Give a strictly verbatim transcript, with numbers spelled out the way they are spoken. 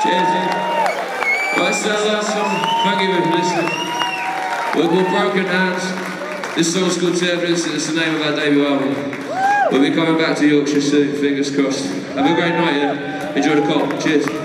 Cheers. Right, so that's the last song. Thank you for listening. We're called Broken Hands. This song's called Turbulence, and it's the name of our debut album. We'll be coming back to Yorkshire soon, fingers crossed. Have a great night, yeah? Enjoy the cop. Cheers.